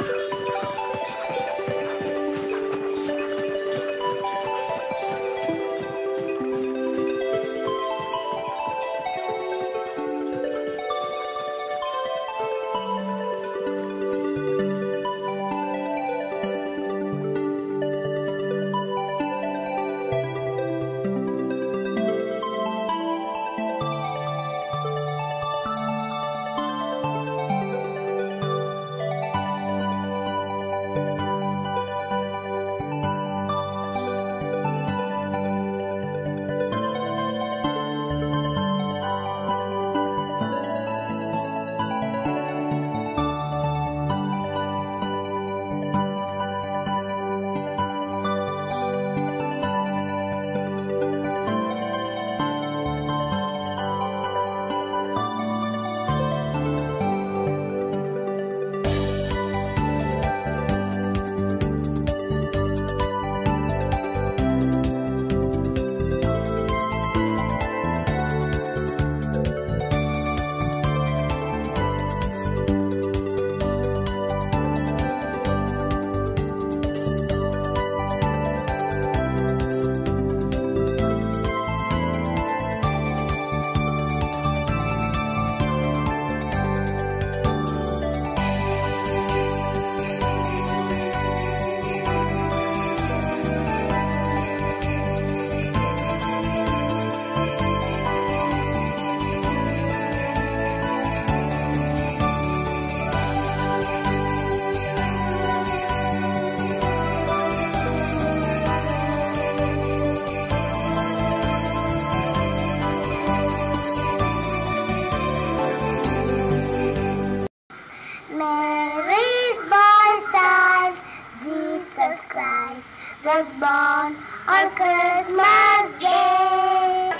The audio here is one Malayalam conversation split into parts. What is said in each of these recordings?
was born on Christmas Day.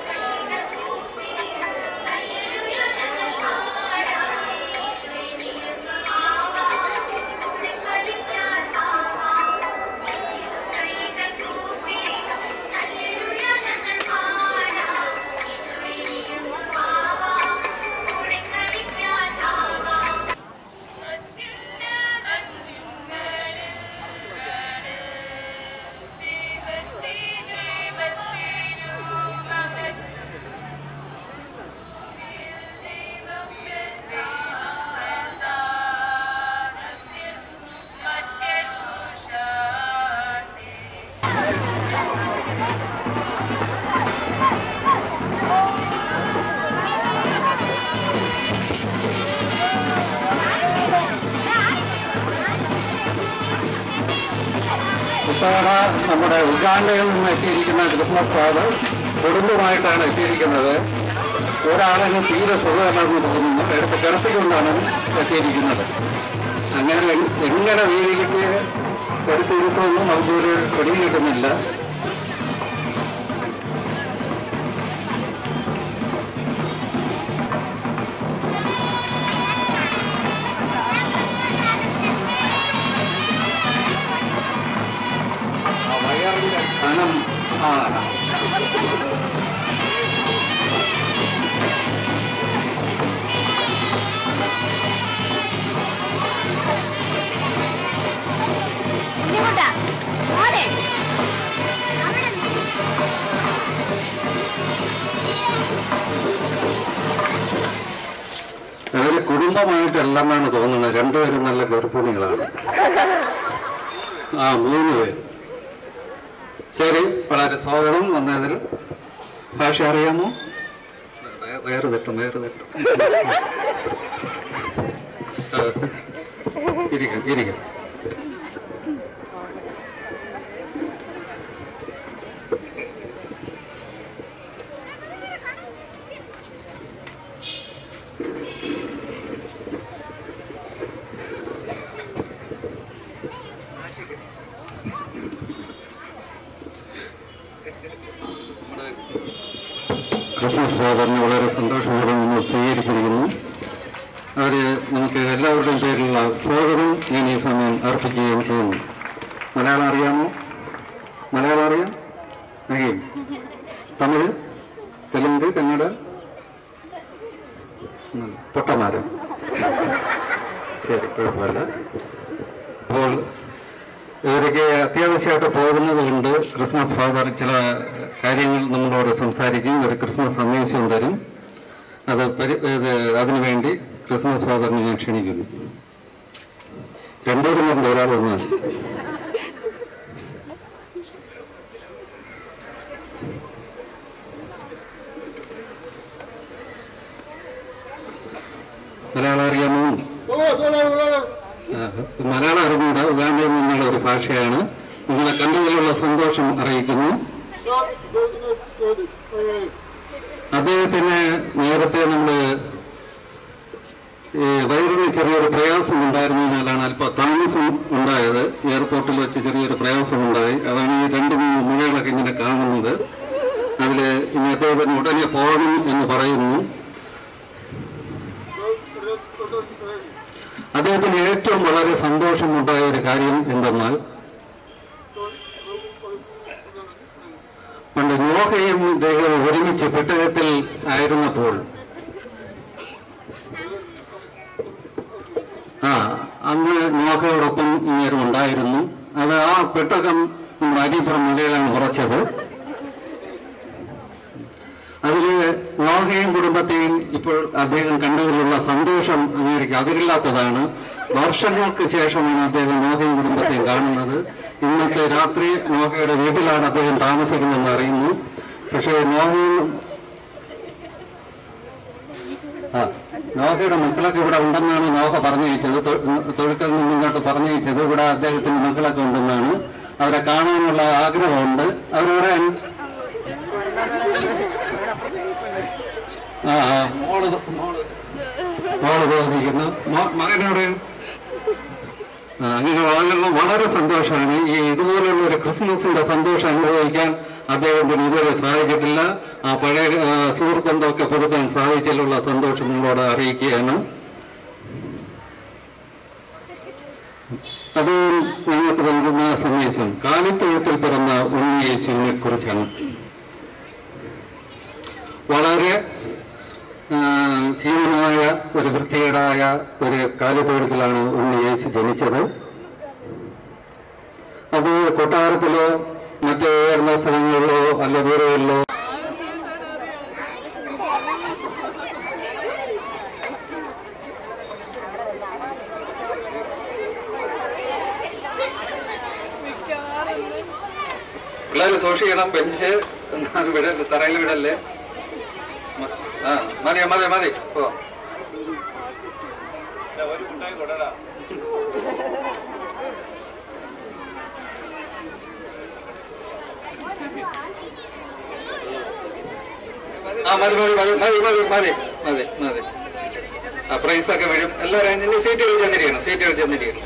നമ്മുടെ ഉഗാണ്ടയിൽ നിന്ന് എത്തിയിരിക്കുന്ന ക്രിസ്മസ് കാർഡ് കുടുംബമായിട്ടാണ് എത്തിയിരിക്കുന്നത്. ഒരാളിന് തീരെ സുഖമല്ലെന്ന് തോന്നുന്നു, എടുത്ത് കിടത്തിക്കൊണ്ടാണ് എത്തിയിരിക്കുന്നത്. അങ്ങനെ എങ്ങനെ വീതിക്ക് എടുത്തിരിക്കുമെന്നും നമുക്കൊരു പിടിയും കിട്ടുന്നില്ല. കനം അവര് കുടുംബമായിട്ടെല്ലാമാണ് തോന്നുന്നത്. രണ്ടുപേരും നല്ല ഗർഭിണികളാണ്. 3 പേര്. ശരി, വളരെ സ്വാഗതം വന്നതിൽ. ഭാഷ അറിയാമോ? വേറെ തെട്ടും ഇരിക്കും. ക്രിസ്മസ് ഫാദറിനെ വളരെ സന്തോഷപൂർവ്വം നമ്മൾ സ്വീകരിച്ചിരിക്കുന്നു. അവര് നമുക്ക് എല്ലാവരുടെയും പേരിലുള്ള സ്വാഗതം ഞാൻ ഈ സമയം അർപ്പിക്കുകയും ചെയ്യുന്നു. മലയാളം അറിയാമോ? മലയാളം അറിയാം? അറിയും. തമിഴ്, തെലുങ്ക്, കന്നഡ, പൊട്ടന്മാര്. ശരി, കുഴപ്പമില്ല. അപ്പോൾ ഇവരൊക്കെ അത്യാവശ്യമായിട്ട് പോകുന്നത് കൊണ്ട് ക്രിസ്മസ് ഫാദർ ചില കാര്യങ്ങൾ നമ്മളോട് സംസാരിക്കും, ഒരു ക്രിസ്മസ് സന്ദേശം തരും. അതിനുവേണ്ടി ക്രിസ്മസ് ഫാദറിനെ ഞാൻ ക്ഷണിക്കുന്നു. രണ്ടുപേരും കൊണ്ട് ഒരാൾ വന്നാൽ മലയാളം അറിയാമോ? മലയാളം അറിഞ്ഞൂടെ, ഉഗാണ്ടയിൽ നിന്നുള്ള ഒരു ഭാഷയാണ്. നിങ്ങളെ കണ്ടതിലുള്ള സന്തോഷം അറിയിക്കുന്നു. അദ്ദേഹത്തിന് നേരത്തെ നമ്മള് വയറിന് ചെറിയൊരു പ്രയാസം ഉണ്ടായിരുന്നതിനാലാണ് അല്പം താമസം ഉണ്ടായത്. എയർപോർട്ടിൽ വെച്ച് ചെറിയൊരു പ്രയാസമുണ്ടായി. അതാണ് ഈ 2-3 മുഴകളൊക്കെ ഇങ്ങനെ കാണുന്നത്. അതിൽ ഇനി അദ്ദേഹത്തിന് ഉടനെ പോകണം എന്ന് പറയുന്നു. അദ്ദേഹത്തിന് ഏറ്റവും വളരെ സന്തോഷമുണ്ടായ ഒരു കാര്യം എന്തെന്നാൽ, പണ്ട് നോഹയും ദൈവവും ഒരുമിച്ച് പെട്ടകത്തിൽ ആയിരുന്നപ്പോൾ അന്ന് നോഹയോടൊപ്പം ഇങ്ങേരും ഉണ്ടായിരുന്നു. അത് ആ പെട്ടകം അരിപ്പുറം മലയിലാണ് ഉറച്ചത്. അതില് നോഹയും കുടുംബത്തെയും ഇപ്പോൾ അദ്ദേഹം കണ്ടതിലുള്ള സന്തോഷം അങ്ങേക്ക് അതിരില്ലാത്തതാണ്. വർഷങ്ങൾക്ക് ശേഷമാണ് അദ്ദേഹം നോഹയും കുടുംബത്തെയും കാണുന്നത്. ഇന്നത്തെ രാത്രി നോഹയുടെ വീട്ടിലാണ് അദ്ദേഹം താമസിക്കുന്നതെന്ന് അറിയുന്നു. പക്ഷേ നോഹയുടെ മക്കളൊക്കെ ഇവിടെ ഉണ്ടെന്നാണ് നോഹ പറഞ്ഞയച്ചത്. തൊഴുക്കൽ നിന്ന് ഇങ്ങോട്ട് പറഞ്ഞയച്ചത്. ഇവിടെ അദ്ദേഹത്തിന്റെ മക്കളൊക്കെ ഉണ്ടെന്നാണ്. അവരെ കാണാനുള്ള ആഗ്രഹമുണ്ട്. അവരോട് മോള് തോന്നിക്കുന്നു. മകനോട് അങ്ങനെ വളരെ സന്തോഷമാണ്. ഇതുപോലുള്ള ഒരു ക്രിസ്മസിന്റെ സന്തോഷം അനുഭവിക്കാൻ അദ്ദേഹത്തിന് ഇതുവരെ സാധിച്ചിട്ടില്ല. ആ പഴയ സുഹൃത്തുക്കളൊക്കെ പുതുക്കാൻ സാധിച്ചിട്ടുള്ള സന്തോഷം നിങ്ങളോട് അറിയിക്കുകയാണ്. അത് ഞങ്ങൾക്ക് നൽകുന്ന സന്ദേശം കാലിത്തൊഴുത്തിൽ പിറന്ന ഉണ്ണി യേശുവിനെ കുറിച്ചാണ്. വളരെ ഹീനമായ ഒരു വൃത്തികേടായ ഒരു കാലിത്തൊഴുത്തിലാണ് ഉണ്ണി യേശു ജനിച്ചത്. അത് കൊട്ടാരത്തിലോ മറ്റു ഉയർന്ന സ്ഥലങ്ങളിലോ അല്ല വീടുകളിലോ പിള്ളേര് സൂക്ഷിക്കണം. ബെഞ്ച് വിടല്ലേ, തറയിൽ വിടല്ലേ. മതി മതി മതി. മതി മതി മതി മതി മതി മതി മതി മതി. ആ പ്രൈസൊക്കെ വീഴും. എല്ലാവരും സീറ്റുകൾ ചെന്നിരിക്കണം, സീറ്റുകൾ ചെന്നിരിക്കണം.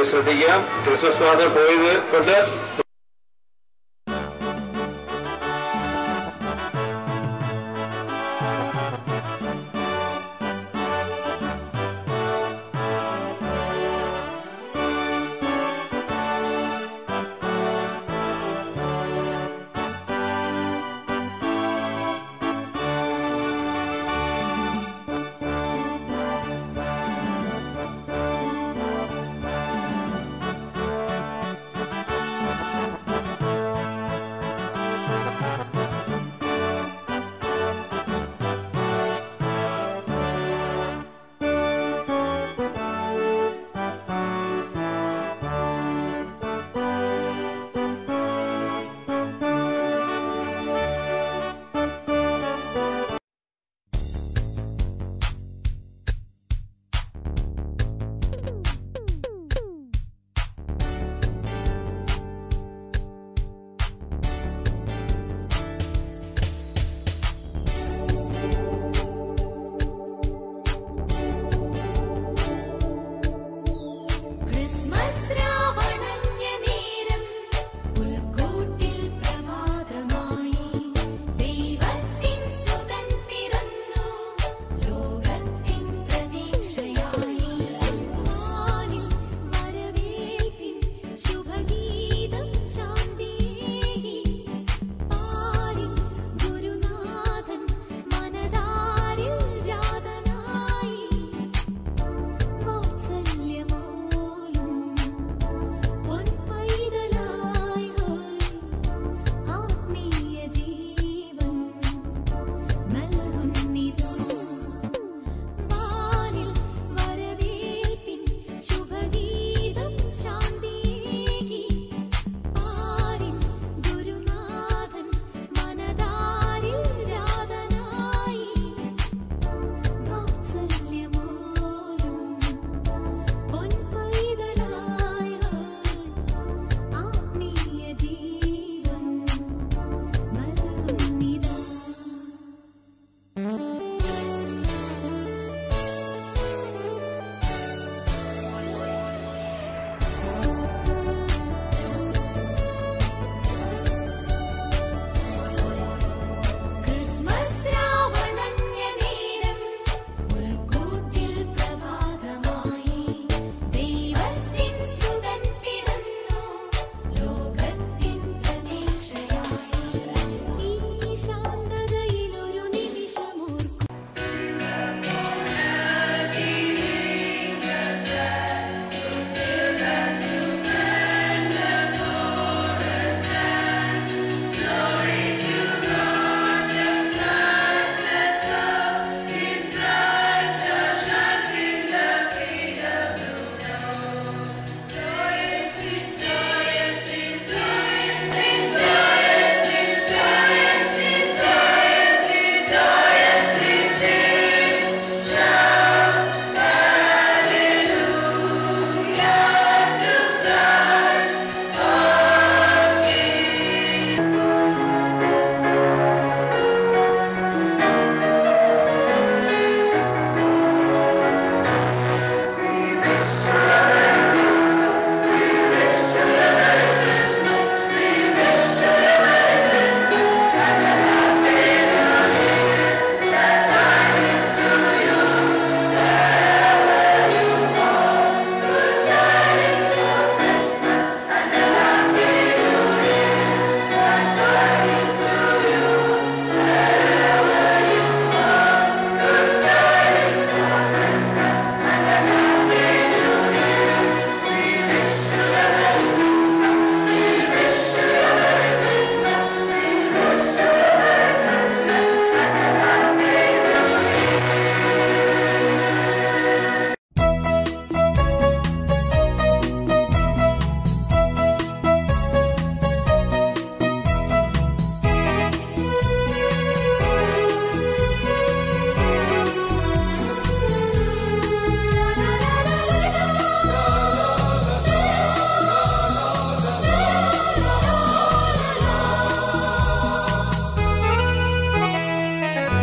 എല്ലാവരും ശ്രദ്ധിക്കുക. ക്രിസ്മസ് ഫാദർ പോയത് കൊണ്ട്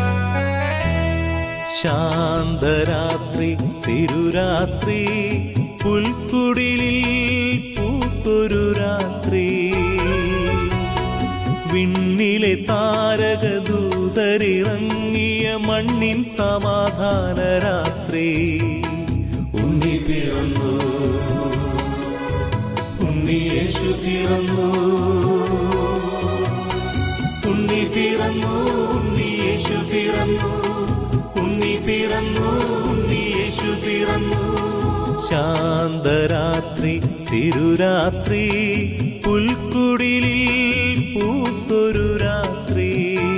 ശാന്തരാത്രി തിരുരാത്രി പുൽക്കുടിലിൽ പൂത്തൊരു രാത്രി, വിണ്ണിലെ താരകദൂതരിറങ്ങിയ മണ്ണിൻ സമാധാന രാത്രി. ഉണ്ണി പിറന്നു, ഉണ്ണി യേശു പിറന്നു, ഉണ്ണി പിറന്നു, ഉണ്ണി യേശു പിറന്നു, ഉണ്ണി പിറന്നു, ഉണ്ണി യേശു പിറന്നു. ശാന്തരാത്രി തിരുരാത്രി, പുൽക്കുടിലിൽ പൂത്തൊരു രാത്രി,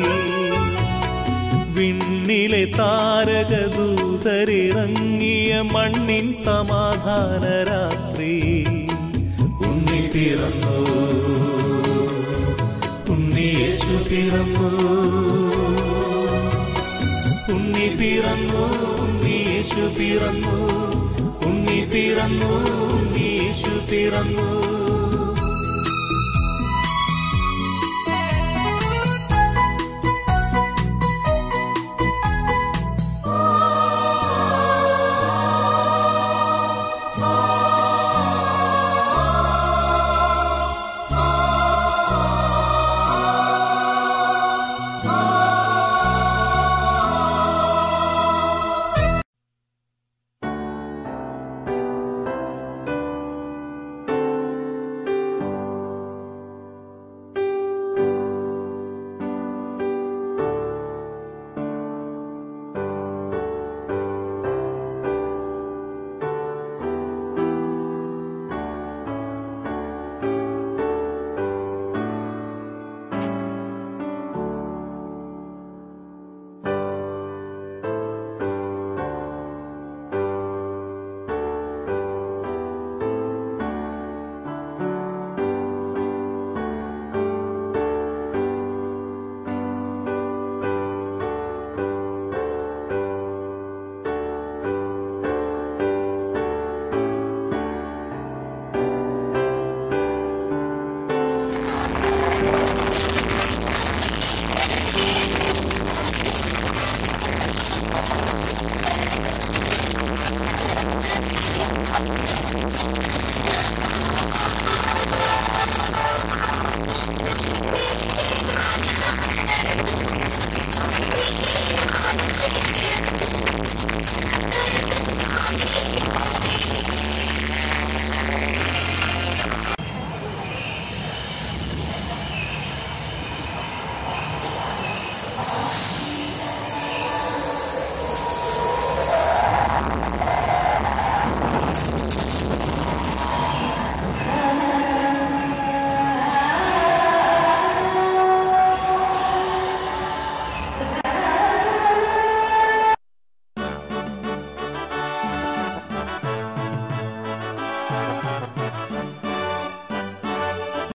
വിണ്ണിലെ താരകദൂതരിറങ്ങിയ മണ്ണിൻ സമാധാന രാത്രി. ഉണ്ണി പിറന്നു, ഉണ്ണി യേശു പിറന്നു, ഉണ്ണി പിറന്നു, ഉണ്ണി യേശു പിറന്നു, ഉണ്ണി പിറന്നു, ഉണ്ണി യേശു പിറന്നു.